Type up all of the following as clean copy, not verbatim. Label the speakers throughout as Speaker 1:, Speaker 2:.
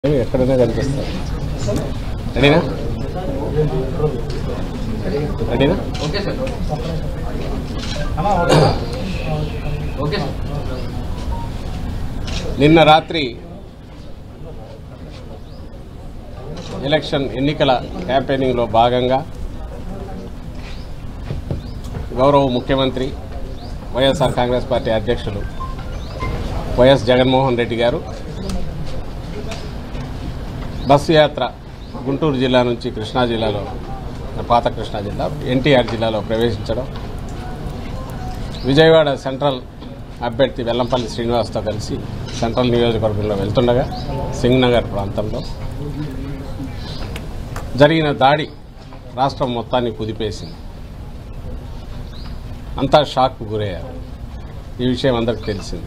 Speaker 1: ఎక్కడైనా కనిపిస్తారు. రెడీనా? రెడీనా? నిన్న రాత్రి ఎలక్షన్ ఎన్నికల క్యాంపెయినింగ్లో భాగంగా గౌరవ ముఖ్యమంత్రి వైఎస్ఆర్ కాంగ్రెస్ పార్టీ అధ్యక్షులు వైఎస్ జగన్మోహన్ రెడ్డి గారు బస్సు యాత్ర గుంటూరు జిల్లా నుంచి కృష్ణా జిల్లాలో, పాత కృష్ణా జిల్లా, ఎన్టీఆర్ జిల్లాలో ప్రవేశించడం, విజయవాడ సెంట్రల్ అభ్యర్థి వెల్లంపల్లి శ్రీనివాస్తో కలిసి సెంట్రల్ నియోజకవర్గంలో వెళ్తుండగా సింగ్నగర్ ప్రాంతంలో జరిగిన దాడి రాష్ట్రం మొత్తాన్ని కుదిపేసింది. అంతా షాక్కు గురయ్యారు. ఈ విషయం అందరికీ తెలిసింది.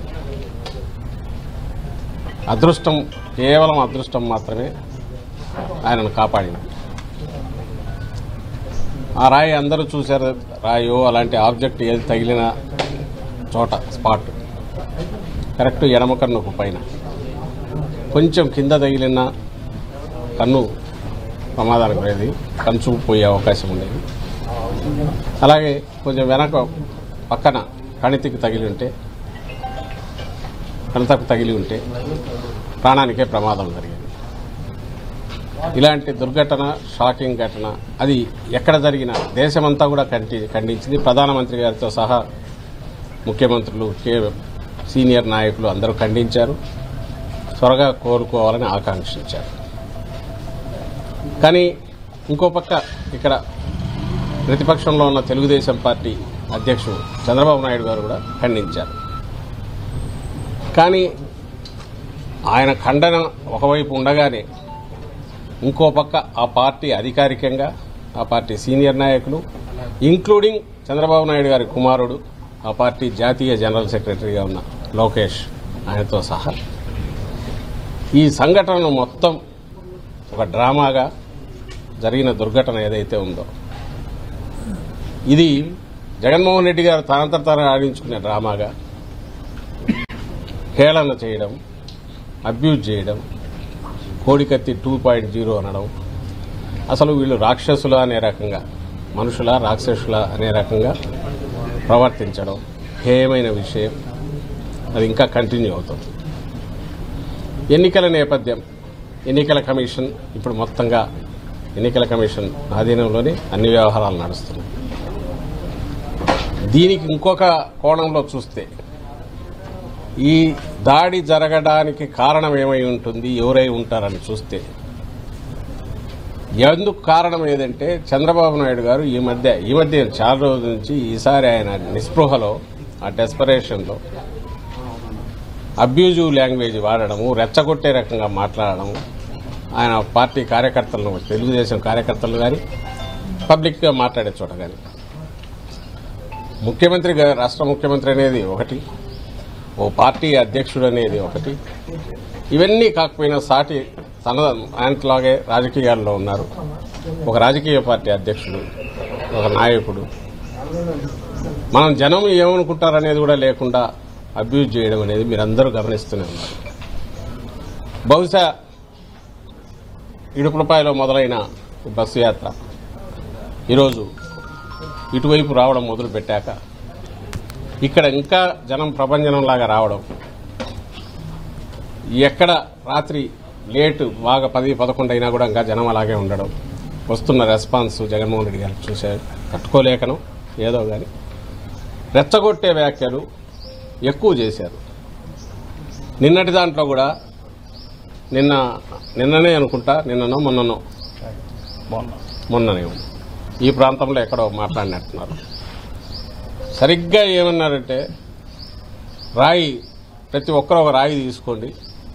Speaker 1: అదృష్టం, కేవలం అదృష్టం మాత్రమే ఆయనను కాపాడింది. ఆ రాయి అందరూ చూశారు. రాయో అలాంటి ఆబ్జెక్ట్ ఏది తగిలిన చోట స్పాట్ కరెక్ట్ ఎడమ కన్నుకు పైన, కొంచెం కింద తగిలిన కన్ను ప్రమాదానికి పోయేది, కంచు పోయే అవకాశం ఉండేది. అలాగే కొంచెం వెనక పక్కన కణితికి తగిలి ఉంటే, కణతకు తగిలి ఉంటే ప్రాణానికే ప్రమాదం జరిగింది. ఇలాంటి దుర్ఘటన, షాకింగ్ ఘటన, అది ఎక్కడ జరిగినా దేశమంతా కూడా ఖండించింది. ప్రధానమంత్రి గారితో సహా ముఖ్యమంత్రులు, సీనియర్ నాయకులు అందరూ ఖండించారు. త్వరగా కోరుకోవాలని ఆకాంక్షించారు. కానీ ఇంకో పక్క ఇక్కడ ప్రతిపక్షంలో ఉన్న తెలుగుదేశం పార్టీ అధ్యక్షుడు చంద్రబాబు నాయుడు గారు కూడా ఖండించారు. కానీ ఆయన ఖండన ఒకవైపు ఉండగానే ఇంకో పక్క ఆ పార్టీ అధికారికంగా, ఆ పార్టీ సీనియర్ నాయకులు, ఇంక్లూడింగ్ చంద్రబాబు నాయుడు గారి కుమారుడు, ఆ పార్టీ జాతీయ జనరల్ సెక్రటరీగా ఉన్న లోకేష్, ఆయనతో సహా ఈ సంఘటనను మొత్తం ఒక డ్రామాగా, జరిగిన దుర్ఘటన ఏదైతే ఉందో ఇది జగన్మోహన్ రెడ్డి గారు తనంతట ఆడించుకునే డ్రామాగా హేళన చేయడం, అబ్యూజ్ చేయడం, కోడికత్తి 2.0 అనడం, అసలు వీళ్ళు రాక్షసులా అనే రకంగా, మనుషులా రాక్షసులా అనే రకంగా ప్రవర్తించడం హేయమైన విషయం. అది ఇంకా కంటిన్యూ అవుతుంది. ఎన్నికల నేపథ్యం, ఎన్నికల కమిషన్ ఇప్పుడు మొత్తంగా ఎన్నికల కమిషన్ ఆధీనంలోనే అన్ని వ్యవహారాలు నడుస్తున్నాయి. దీనికి ఇంకొక కోణంలో చూస్తే ఈ దాడి జరగడానికి కారణం ఏమై ఉంటుంది, ఎవరై ఉంటారని చూస్తే ఎందుకు కారణం ఏదంటే చంద్రబాబు నాయుడు గారు ఈ మధ్య చాలా రోజుల నుంచి ఈసారి ఆయన నిస్పృహలో, ఆ డెస్పరేషన్లో అబ్యూజివ్ లాంగ్వేజ్ వాడడము, రెచ్చగొట్టే రకంగా మాట్లాడడము, ఆయన పార్టీ కార్యకర్తలను, తెలుగుదేశం కార్యకర్తలు కానీ పబ్లిక్గా మాట్లాడే చోట కానీ, ముఖ్యమంత్రి, రాష్ట్ర ముఖ్యమంత్రి అనేది ఒకటి, ఓ పార్టీ అధ్యక్షుడు అనేది ఒకటి, ఇవన్నీ కాకపోయినా సాటి తన ఆయనలాగే రాజకీయాల్లో ఉన్నారు. ఒక రాజకీయ పార్టీ అధ్యక్షుడు, ఒక నాయకుడు, మనం జనం ఏమనుకుంటారనేది కూడా లేకుండా అబ్యూజ్ చేయడం అనేది మీరందరూ గమనిస్తూనే ఉన్నారు. బహుశా ఇడుపులపాయలో మొదలైన బస్సు యాత్ర ఈరోజు ఇటువైపు రావడం మొదలు పెట్టాక ఇక్కడ ఇంకా జనం ప్రభంజనంలాగా రావడం, ఎక్కడ రాత్రి లేటు బాగా 10-11 అయినా కూడా ఇంకా జనం అలాగే ఉండడం, వస్తున్న రెస్పాన్స్ జగన్మోహన్ రెడ్డి గారు చూశారు. తట్టుకోలేకను ఏదో కానీ రెచ్చగొట్టే వ్యాఖ్యలు ఎక్కువ చేశారు. నిన్నటి దాంట్లో కూడా నిన్ననే అనుకుంటా, నిన్ననో మొన్ననే ఈ ప్రాంతంలో ఎక్కడో మాట్లాడినట్టున్నారు. సరిగ్గా ఏమన్నారంటే, రాయి, ప్రతి ఒక్కరు ఒక రాయి తీసుకోండి,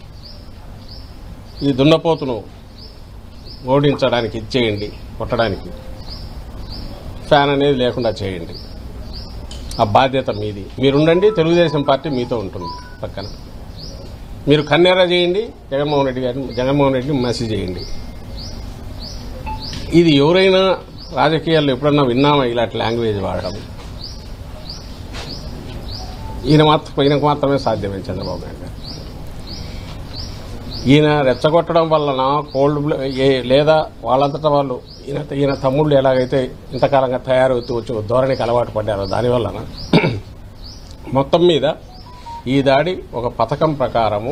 Speaker 1: ఈ దున్నపోతును ఓడించడానికి ఇచ్చేయండి, కొట్టడానికి ఫ్యాన్ అనేది లేకుండా చేయండి, ఆ బాధ్యత మీది, మీరుండండి, తెలుగుదేశం పార్టీ మీతో ఉంటుంది పక్కన, మీరు కన్నెర్ర చేయండి, జగన్మోహన్ రెడ్డిని మసి చేయండి. ఇది ఎవరైనా రాజకీయాల్లో ఎప్పుడన్నా విన్నామా ఇలాంటి లాంగ్వేజ్ వాడడం? ఈయనకు మాత్రమే సాధ్యమే చంద్రబాబు నాయుడు గారు. ఈయన రెచ్చగొట్టడం వలన లేదా వాళ్ళంతటా వాళ్ళు ఈయన తమ్ముళ్ళు ఎలాగైతే ఇంతకాలంగా తయారవుతూ వచ్చి ధోరణికి అలవాటు పడ్డారో దానివలన మొత్తం మీద ఈ దాడి ఒక పథకం ప్రకారము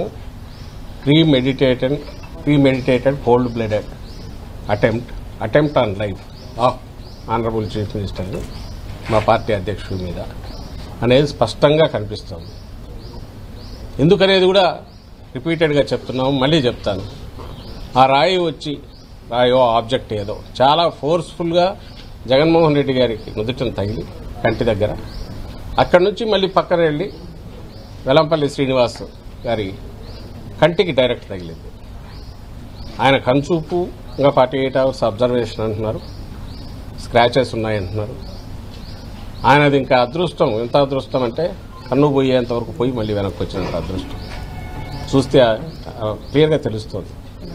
Speaker 1: premeditated cold blooded attempt on life of honourable chief minister మా పార్టీ అధ్యక్షుడి మీద అనేది స్పష్టంగా కనిపిస్తుంది. ఎందుకనేది కూడా రిపీటెడ్గా చెప్తున్నాము, మళ్ళీ చెప్తాను. ఆ రాయో ఆబ్జెక్ట్ ఏదో చాలా ఫోర్స్ఫుల్గా జగన్మోహన్ రెడ్డి గారికి నుదుటను తగిలి కంటి దగ్గర, అక్కడి నుంచి మళ్ళీ పక్కన వెళ్ళి వెల్లంపల్లి శ్రీనివాస్ గారి కంటికి డైరెక్ట్ తగిలింది. ఆయన కన్సూపు ఇంకా 48 అవర్స్ అబ్జర్వేషన్ అంటున్నారు, స్క్రాచెస్ ఉన్నాయంటున్నారు. ఆయనది ఇంకా అదృష్టం, ఎంత అదృష్టం అంటే కన్ను పోయేంత వరకు పోయి మళ్ళీ వెనక్కి వచ్చినంత అదృష్టం. చూస్తే క్లియర్గా తెలుస్తుంది.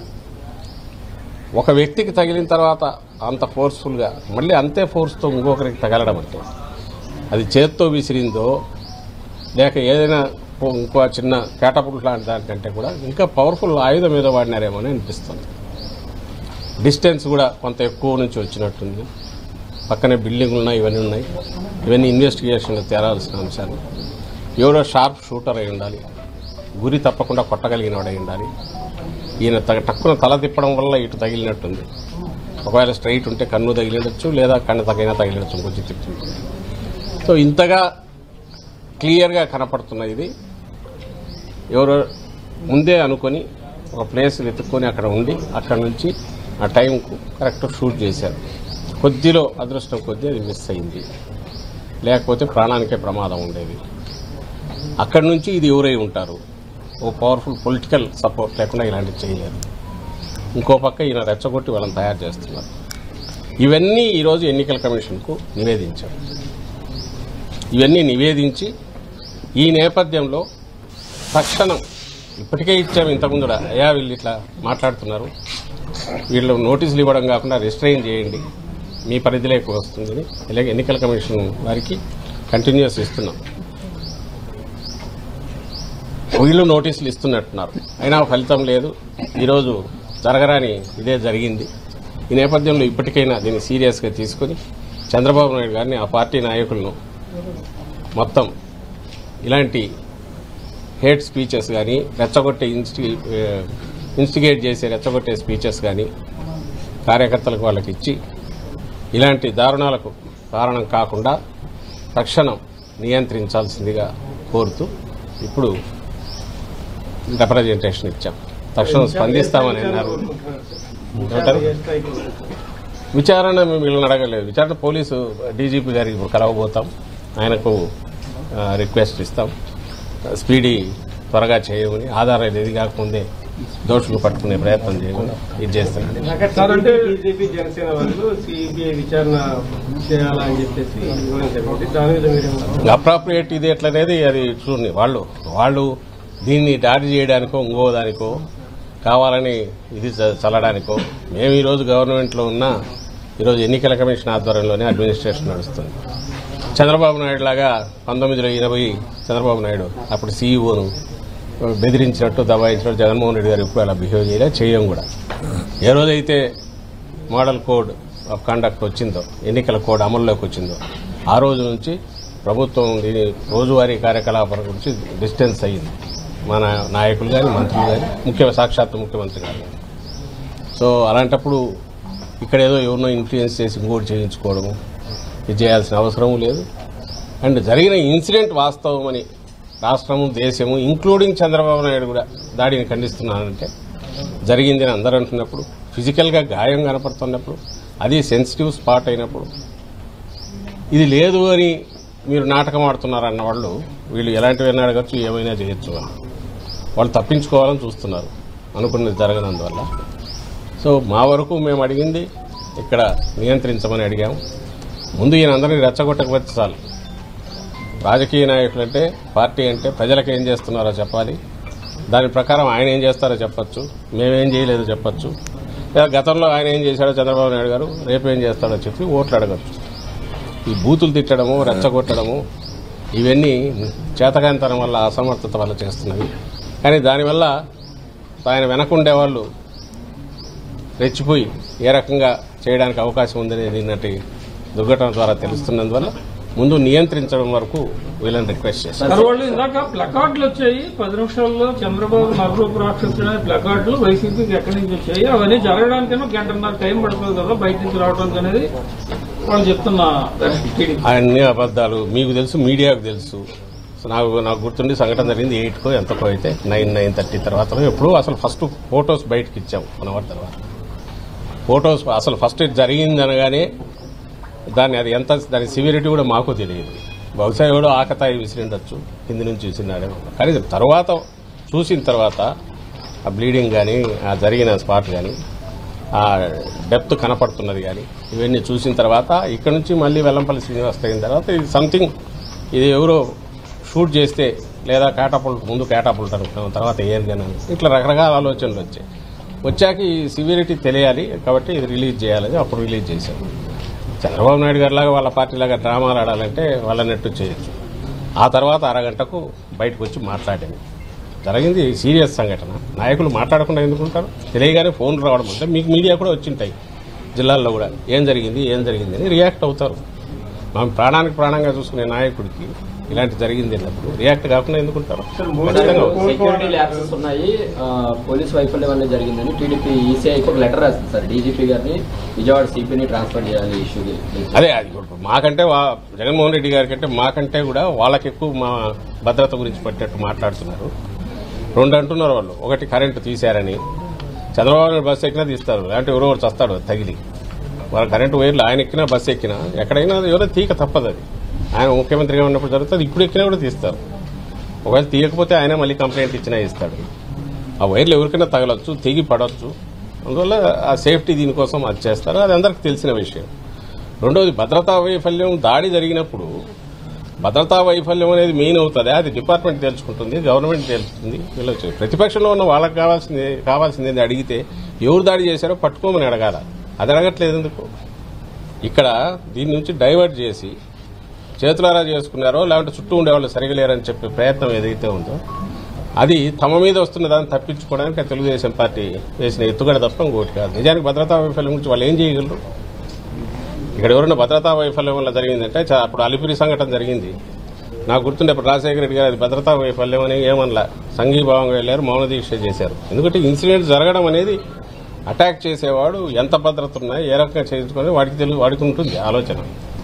Speaker 1: ఒక వ్యక్తికి తగిలిన తర్వాత అంత ఫోర్స్ఫుల్గా మళ్ళీ అంతే ఫోర్స్తో ఇంకొకరికి తగలడం అంటే అది చేత్తో విసిరిందో లేక ఏదైనా ఇంకో చిన్న కేటపుల్ లాంటి దానికంటే కూడా ఇంకా పవర్ఫుల్ ఆయుధం ఏదో వాడినారేమో అని అనిపిస్తుంది. డిస్టెన్స్ కూడా కొంత ఎక్కువ నుంచి వచ్చినట్టుంది. పక్కనే బిల్డింగ్లు ఉన్నాయి, ఇవన్నీ ఇన్వెస్టిగేషన్లో తేరాల్సిన అంశాలు. ఎవరో షార్ప్ షూటర్ అయి ఉండాలి, గురి తప్పకుండా కొట్టగలిగిన వాడై ఉండాలి. ఈయన టక్కున తల తిప్పడం వల్ల ఇటు తగిలినట్టుంది. ఒకవేళ స్ట్రైట్ ఉంటే కన్ను తగిలిడచ్చు, లేదా కన్ను తగిలిడచ్చు కొంచెం తిప్పుతుంది. సో ఇంతగా క్లియర్గా కనపడుతున్న ఇది ఎవరో ముందే అనుకొని ఒక ప్లేస్ వెతుక్కొని అక్కడ ఉండి అక్కడ నుంచి ఆ టైంకు కరెక్ట్ షూట్ చేశారు. కొద్దిలో అదృష్టం కొద్దీ అది మిస్ అయింది, లేకపోతే ప్రాణానికే ప్రమాదం ఉండేది. అక్కడి నుంచి ఇది ఎవరై ఉంటారు, ఓ పవర్ఫుల్ పొలిటికల్ సపోర్ట్ లేకుండా ఇలాంటివి చేయలేరు. ఇంకో పక్క ఈయన రెచ్చగొట్టి వాళ్ళని తయారు చేస్తున్నారు. ఇవన్నీ ఈరోజు ఎన్నికల కమిషన్కు నివేదించారు. ఇవన్నీ నివేదించి ఈ నేపథ్యంలో తక్షణం ఇప్పటికే ఇచ్చాము, ఇంతకుముందు అయ్యా వీళ్ళు ఇట్లా మాట్లాడుతున్నారు, వీళ్ళు నోటీసులు ఇవ్వడం కాకుండా రిస్ట్రైన్ చేయండి, మీ పరిధిలోకి వస్తుందని ఇలాగే ఎన్నికల కమిషన్ వారికి కంటిన్యూస్ ఇస్తున్నాం. వీళ్ళు నోటీసులు ఇస్తున్నట్టున్నారు, అయినా ఫలితం లేదు. ఈరోజు జరగరాని ఇదే జరిగింది. ఈ నేపథ్యంలో ఇప్పటికైనా దీన్ని సీరియస్గా తీసుకుని చంద్రబాబు నాయుడు గారిని, ఆ పార్టీ నాయకులను మొత్తం ఇలాంటి హేట్ స్పీచెస్ కానీ, రెచ్చగొట్టే ఇన్స్టిగేట్ చేసే రెచ్చగొట్టే స్పీచెస్ కానీ కార్యకర్తలకు వాళ్ళకి ఇచ్చి ఇలాంటి దారుణాలకు కారణం కాకుండా తక్షణం నియంత్రించాల్సిందిగా కోరుతూ ఇప్పుడు రిప్రజెంటేషన్ ఇచ్చాం. తక్షణం స్పందిస్తామని అన్నారు. విచారణ మేము వీళ్ళని అడగలేదు. విచారణ పోలీసు డీజీపీ గారికి ఇప్పుడు కలవబోతాం, ఆయనకు రిక్వెస్ట్ ఇస్తాం, స్పీడీ త్వరగా చేయమని, ఆధారాలు ఏది కాకముందే దోషులు పట్టుకునే ప్రయత్నం చేయమని ఇది చేస్తున్నాం.
Speaker 2: బీజేపీ జనసేన వాళ్ళు సిబిఐ విచారణ చేయాలని చెప్పేసి
Speaker 1: అప్రాప్రియేట్ ఇది ఎట్లనేది అది చూడండి. వాళ్ళు దీన్ని దాడి చేయడానికో ఇంకో దానికో కావాలని ఇది చల్లడానికో, మేము ఈరోజు గవర్నమెంట్లో ఉన్నా ఈరోజు ఎన్నికల కమిషన్ ఆధ్వర్యంలోనే అడ్మినిస్ట్రేషన్ నడుస్తుంది. చంద్రబాబు నాయుడు లాగా 1980 చంద్రబాబు నాయుడు అప్పుడు సీఈఓను బెదిరించినట్టు దబాయించినట్టు జగన్మోహన్ రెడ్డి గారు ఇప్పుడు అలా బిహేవ్ చేయం కూడా. ఏ రోజైతే మోడల్ కోడ్ ఆఫ్ కండక్ట్ వచ్చిందో, ఎన్నికల కోడ్ అమల్లోకి వచ్చిందో, ఆ రోజు నుంచి ప్రభుత్వం దీని రోజువారీ కార్యకలాపాల గురించి డిస్టెన్స్ అయ్యింది. మన నాయకులు కానీ, మంత్రులు కానీ, సాక్షాత్తు ముఖ్యమంత్రి గారు. సో అలాంటప్పుడు ఇక్కడ ఏదో ఎవరినో ఇన్ఫ్లుయెన్స్ చేసి ఇంకోటి చేయించుకోవడము ఇది చేయాల్సిన అవసరం లేదు. అండ్ జరిగిన ఇన్సిడెంట్ వాస్తవమని రాష్ట్రము, దేశము, ఇంక్లూడింగ్ చంద్రబాబు నాయుడు కూడా దాడిని ఖండిస్తున్నానంటే జరిగింది అని అందరూ అంటున్నప్పుడు, ఫిజికల్గా గాయం కనపడుతున్నప్పుడు, అది సెన్సిటివ్ స్పాట్ అయినప్పుడు, ఇది లేదు అని మీరు నాటకం ఆడుతున్నారన్న వాళ్ళు వీళ్ళు ఎలాంటివైనా అడగచ్చు, ఏమైనా చేయొచ్చు. వాళ్ళు తప్పించుకోవాలని చూస్తున్నారు అనుకున్నది జరగనందువల్ల. సో మా వరకు మేము అడిగింది ఇక్కడ నియంత్రించమని అడిగాము. ముందు ఈయన అందరినీ రెచ్చగొట్టకపోతే చాలు. రాజకీయ నాయకులు అంటే, పార్టీ అంటే ప్రజలకు ఏం చేస్తున్నారో చెప్పాలి, దాని ప్రకారం ఆయన ఏం చేస్తారో చెప్పొచ్చు, మేమేం చేయలేదో చెప్పొచ్చు, లేదా గతంలో ఆయన ఏం చేశాడో చంద్రబాబు నాయుడు గారు రేపు ఏం చేస్తాడో చెప్పి ఓట్లు అడగచ్చు. ఈ బూతులు తిట్టడము, రెచ్చగొట్టడము ఇవన్నీ చేతకానితనం వల్ల, అసమర్థత వల్ల చేస్తున్నవి. కానీ దానివల్ల ఆయన వెనకుండే వాళ్ళు రెచ్చిపోయి ఏ రకంగా చేయడానికి అవకాశం ఉందనేది నిన్నటి దుర్ఘటన ద్వారా తెలుస్తున్నందువల్ల ముందు నియంత్రించడం వరకు వీళ్ళని రిక్వెస్ట్ చేస్తారు.
Speaker 3: వాళ్ళు ఇందాక ప్లకార్డులు వచ్చాయి 10 నిమిషాల్లో చంద్రబాబు నలుగురు రాక్షసుడు ప్లకార్డులు వైసీపీకి ఎక్కడి నుంచి వచ్చాయి, అవన్నీ జరగడానికైనా గంటన్నర టైం పడుతుంది కదా బయట నుంచి రావడానికి అనేది వాళ్ళు చెప్తున్న
Speaker 1: అన్ని అబద్దాలు. మీకు తెలుసు, మీడియాకు తెలుసు. నాకు గుర్తుండి సంఘటన జరిగింది 8కో ఎంతకో అయితే 9:30 తర్వాత ఎప్పుడు అసలు ఫస్ట్ ఫొటోస్ బయటకు ఇచ్చాం 1 అవర్ తర్వాత. ఫొటోస్ అసలు ఫస్ట్ జరిగింది అనగానే దాని సివిరిటీ కూడా మాకు తెలియదు. బహుశా ఎవడో ఆకతాయి విసిరిండొచ్చు, కింది నుంచి విసిరినాడేమో. కానీ తర్వాత చూసిన తర్వాత ఆ బ్లీడింగ్ కానీ, ఆ జరిగిన స్పాట్ కానీ, ఆ డెప్త్ కనపడుతున్నది కానీ ఇవన్నీ చూసిన తర్వాత ఇక్కడ నుంచి మళ్ళీ వెల్లంపల్లి శ్రీనివాస్ తగిన తర్వాత ఇది సంథింగ్, ఇది ఎవరో షూట్ చేస్తే లేదా ముందు క్యాటాపుల్ట్ అనుకున్నాం, తర్వాత ఎయిర్ గన్ అని ఇట్లా రకరకాల ఆలోచనలు వచ్చాక ఈ సివిరిటీ తెలియాలి కాబట్టి ఇది రిలీజ్ చేయాలని అప్పుడు రిలీజ్ చేశారు. చంద్రబాబు నాయుడు గారి లాగా వాళ్ళ పార్టీ లాగా డ్రామాలు ఆడాలంటే వాళ్ళ నెట్టు చేయొచ్చు. ఆ తర్వాత అరగంటకు బయటకు వచ్చి మాట్లాడింది. జరిగింది సీరియస్ సంఘటన. నాయకులు మాట్లాడకుండా ఎందుకుంటారు? తెలియగానే ఫోన్లు రావడం అంటే మీకు మీడియా కూడా వచ్చింటాయి జిల్లాల్లో కూడా ఏం జరిగింది అని రియాక్ట్ అవుతారు. మనం ప్రాణానికి ప్రాణంగా చూసుకునే నాయకుడికి ఇలాంటి జరిగింది అన్నప్పుడు రియాక్ట్ కాకుండా ఎందుకుంటారు?
Speaker 4: సెక్యూరిటీ ల్యాబ్సెస్ ఉన్నాయి, పోలీస్ వైఫల్యం వల్ల జరిగిందని టీడీపీ ఈసీఐకి ఒక లెటర్ రాసింది సార్. డీజీపీ గారిని విజయవాడ సిపిని ట్రాన్స్ఫర్ చేయాలి ఇష్యూకి.
Speaker 1: అదే అది మాకంటే జగన్మోహన్ రెడ్డి గారి కంటే మాకంటే కూడా వాళ్ళకి ఎక్కువ మా భద్రత గురించి పట్టేట్టు మాట్లాడుతున్నారు. 2 అంటున్నారు వాళ్ళు. ఒకటి కరెంటు తీశారని, చంద్రబాబు నాయుడు బస్సు ఎక్కినా తీస్తారు, లేదంటే ఎవరో చస్తాడు తగిలి. వాళ్ళ కరెంటు వైర్లు ఆయన ఎక్కినా బస్సు ఎక్కినా ఎక్కడైనా ఎవరో తీక తప్పదు. అది ఆయన ముఖ్యమంత్రిగా ఉన్నప్పుడు జరుగుతుంది. ఇప్పుడు ఎక్కినా కూడా తీస్తారు. ఒకవేళ తీయకపోతే ఆయన మళ్ళీ కంప్లైంట్ ఇచ్చినా ఇస్తాడు. ఆ వైర్లు ఎవరికైనా తగలొచ్చు, తెగి పడవచ్చు. అందువల్ల ఆ సేఫ్టీ దీనికోసం అది చేస్తారు. అది అందరికీ తెలిసిన విషయం. రెండోది భద్రతా వైఫల్యం. దాడి జరిగినప్పుడు భద్రతా వైఫల్యం అనేది మెయిన్ అవుతుంది. అది డిపార్ట్మెంట్ తెలుసుకుంటుంది, గవర్నమెంట్ తెలుస్తుంది. వీళ్ళు ప్రతిపక్షంలో ఉన్న వాళ్ళకి కావాల్సింది అడిగితే ఎవరు దాడి చేశారో పట్టుకోమని అడగాల. అది అడగట్లేదు ఎందుకు? ఇక్కడ దీని నుంచి డైవర్ట్ చేసి చేతులారా చేసుకున్నారో లేకుంటే చుట్టూ ఉండేవాళ్ళు సరిగా లేరని చెప్పే ప్రయత్నం ఏదైతే ఉందో అది తమ మీద వస్తున్న దాన్ని తప్పించుకోవడానికి తెలుగుదేశం పార్టీ వేసిన ఎత్తుగడ తప్ప ఇంకోటి కాదు. నిజానికి భద్రతా వైఫల్యం గురించి వాళ్ళు ఏం చేయగలరు? ఇక్కడ ఎవరైనా భద్రతా వైఫల్యం వల్ల జరిగిందంటే అప్పుడు అలిపిరి సంఘటన జరిగింది. నాకు గుర్తుండే అప్పుడు రాజశేఖర రెడ్డి గారు అది భద్రతా వైఫల్యం అని ఏమనలా, సంఘీభావంగా వెళ్లారు, మౌన దీక్ష చేశారు. ఎందుకంటే ఇన్సిడెంట్ జరగడం అనేది అటాక్ చేసేవాడు ఎంత భద్రత ఉన్నా ఏ రకంగా చేయించుకొని వాడికి ఉంటుంది ఆలోచన.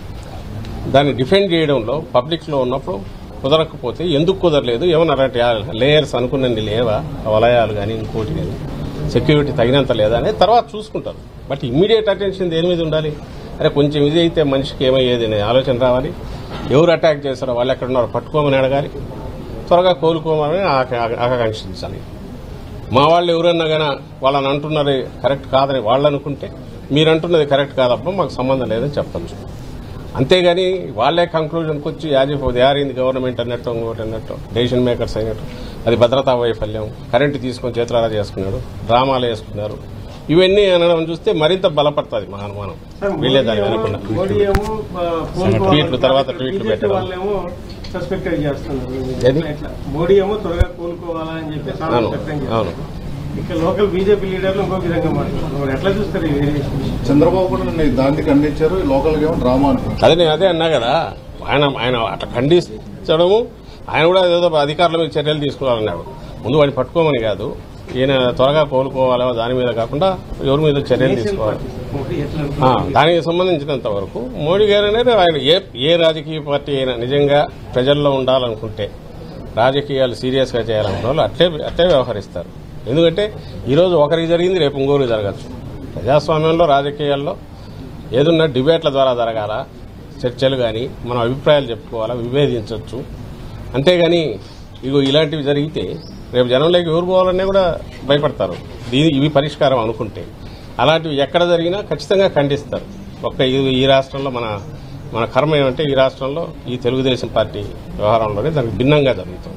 Speaker 1: దాన్ని డిఫెండ్ చేయడంలో పబ్లిక్లో ఉన్నప్పుడు కుదరకపోతే ఎందుకు కుదరలేదు, ఏమన్నా అలాంటి లేయర్స్ అనుకున్నది లేవా, వలయాలు కానీ ఇంకోటి కానీ సెక్యూరిటీ తగినంత లేదా అనేది తర్వాత చూసుకుంటారు. బట్ ఇమ్మీడియట్ అటెన్షన్ దేని మీద ఉండాలి? అరే కొంచెం ఇది అయితే మనిషికి ఏమయ్యేది అనే ఆలోచన రావాలి. ఎవరు అటాక్ చేస్తారో వాళ్ళు ఎక్కడున్నారో పట్టుకోమని అడగాలి, త్వరగా కోలుకోమని ఆకాంక్షించాలి. మా వాళ్ళు ఎవరన్నా కానీ వాళ్ళని అంటున్నది కరెక్ట్ కాదని వాళ్ళు అనుకుంటే మీరు అంటున్నది కరెక్ట్ కాదబ్బా మాకు సంబంధం లేదని చెప్పచ్చు. అంతేగాని వాళ్లే కంక్లూజన్కి వచ్చి యారింది గవర్నమెంట్ అన్నట్టు ఇంకోటి అన్నట్టు డెసిషన్ మేకర్స్ అయినట్టు అది భద్రతా వైఫల్యం, కరెంటు తీసుకొని చేతులారా చేసుకున్నాడు, డ్రామాలు వేసుకున్నారు, ఇవన్నీ అనడం చూస్తే మరింత బలపడుతుంది మా అనుమానం. వీళ్ళే దాని వెనకుండా ట్వీట్లు తర్వాత ట్వీట్లు పెట్టడం.
Speaker 2: సస్పెక్టెడ్ చేస్తున్నారు. మోడీ ఏమో త్వరగా కోలుకోవాలని చెప్పి
Speaker 1: అవును.
Speaker 2: ఇక లోకల్ బీజేపీ లీడర్లు ఇంకో విధంగా మాట్లాడుతున్నారు. ఎట్లా చూస్తారు ఈ వేరియేషన్?
Speaker 5: చంద్రబాబు కూడా దాన్ని ఖండించారు, లోకల్ ఏమో డ్రామా అంటారు.
Speaker 1: అదే నేను అదే అన్నా కదా, ఆయన అట్లా ఖండించడము, ఆయన కూడా ఏదో అధికారుల మీద చర్యలు తీసుకోవాలన్నాడు. ముందు వాడిని పట్టుకోమని కాదు, ఈయన త్వరగా కోలుకోవాలో దాని మీద కాకుండా ఎవరి మీద చర్యలు తీసుకోవాలి. దానికి సంబంధించినంత వరకు మోడీ గారు అనేది ఆయన ఏ రాజకీయ పార్టీ అయినా నిజంగా ప్రజల్లో ఉండాలనుకుంటే, రాజకీయాలు సీరియస్ గా చేయాలనుకున్న వాళ్ళు అట్లే వ్యవహరిస్తారు. ఎందుకంటే ఈరోజు ఒకరికి జరిగింది రేపు ఇంకోరికి జరగచ్చు. ప్రజాస్వామ్యంలో రాజకీయాల్లో ఏదన్నా డిబేట్ల ద్వారా జరగాల, చర్చలు కానీ మనం అభిప్రాయాలు చెప్పుకోవాలా, విభేదించవచ్చు. అంతేగాని ఇలాంటివి జరిగితే రేపు జనంలోకి ఎవరు పోవాలనే కూడా భయపడతారు. ఇవి పరిష్కారం అనుకుంటే అలాంటివి ఎక్కడ జరిగినా ఖచ్చితంగా ఖండిస్తారు. ఈ రాష్ట్రంలో మన కర్మ ఏమంటే ఈ రాష్ట్రంలో ఈ తెలుగుదేశం పార్టీ వ్యవహారంలోనే దానికి భిన్నంగా జరుగుతుంది.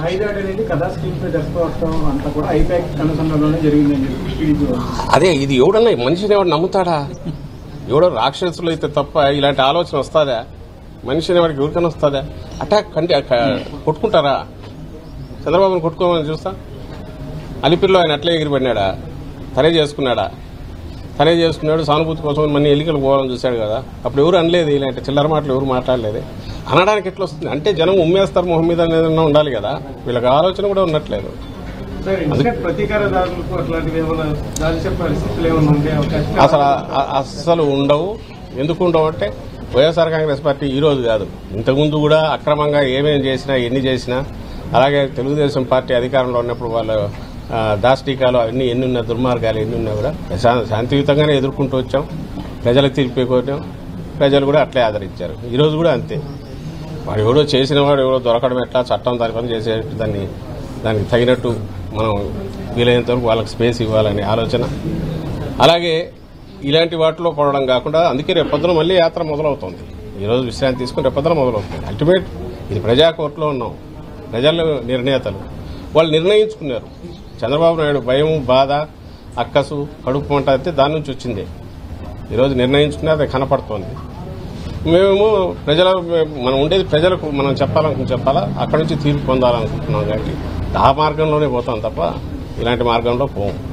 Speaker 1: అదే ఇది ఎవడన్నా మనిషిని ఎవడు నమ్ముతాడా? ఎవడో రాక్షసులు అయితే తప్ప ఇలాంటి ఆలోచన వస్తుందా? మనిషిని వాడికి ఎవరికైనా వస్తుందా? అటాక్ కొట్టుకుంటారా? చంద్రబాబుని కొట్టుకోమని చూస్తా అలిపిరిలో ఆయన అట్లే ఎగిరిపడినాడా? తనే చేసుకున్నాడు సానుభూతి కోసం మన ఎన్నికలు పోవాలని చూశాడు కదా. అప్పుడు ఎవరు అనలేదు, ఇలాంటి చిల్లర మాటలు ఎవరు మాట్లాడలేదు. అనడానికి ఎట్లా వస్తుంది అంటే జనం ఉమ్మేస్తారు మొహం మీద అనేది ఉండాలి కదా, వీళ్ళకి ఆలోచన కూడా ఉన్నట్లేదు.
Speaker 2: సార్ ఇన్సిడెంట్ ప్రతీకారదారులకు అట్లాంటివి ఏమైనా దాల్చే పరిస్థితులు ఏమైనా ఉండే అవకాశం
Speaker 1: అసలు ఉండవు. ఎందుకు ఉండవు అంటే వైఎస్ఆర్ కాంగ్రెస్ పార్టీ ఈ రోజు కాదు, ఇంతకుముందు కూడా అక్రమంగా ఏమేమి చేసినా ఎన్ని చేసినా, అలాగే తెలుగుదేశం పార్టీ అధికారంలో ఉన్నప్పుడు వాళ్ళు దాష్టీకాలు అవన్నీ ఎన్ని ఉన్నా, దుర్మార్గాలు ఎన్ని ఉన్నా కూడా శాంతియుతంగానే ఎదుర్కొంటూ వచ్చాం. ప్రజలకు తీర్పు కోరాం, ప్రజలు కూడా అట్లే ఆదరించారు. ఈ రోజు కూడా అంతే. వాడు ఎవరో చేసిన వాడు ఎవరో దొరకడం ఎట్లా, చట్టం దాని పని చేసే దానికి తగినట్టు మనం వీలైనంత వరకు వాళ్ళకి స్పేస్ ఇవ్వాలనే ఆలోచన. అలాగే ఇలాంటి వాటిలో పడడం కాకుండా అందుకే రేపొద్దున మళ్ళీ యాత్ర మొదలవుతుంది. ఈరోజు విశ్రాంతి తీసుకుని రేపొద్దున మొదలవుతుంది. అల్టిమేట్ ఇది ప్రజా కోర్టులో ఉన్నాం, ప్రజలు నిర్ణేతలు వాళ్ళు నిర్ణయించుకున్నారు. చంద్రబాబు నాయుడు భయం, బాధ, అక్కసు, కడుపు మంట అయితే దాని నుంచి వచ్చిందే. ఈరోజు నిర్ణయించుకునే అది కనపడుతోంది. మేము మనం ఉండేది ప్రజలకు మనం చెప్పాలా, అక్కడి నుంచి తీర్పు పొందాలనుకుంటున్నాం. కాబట్టి ఆ మార్గంలోనే పోతాం తప్ప ఇలాంటి మార్గంలో పోము.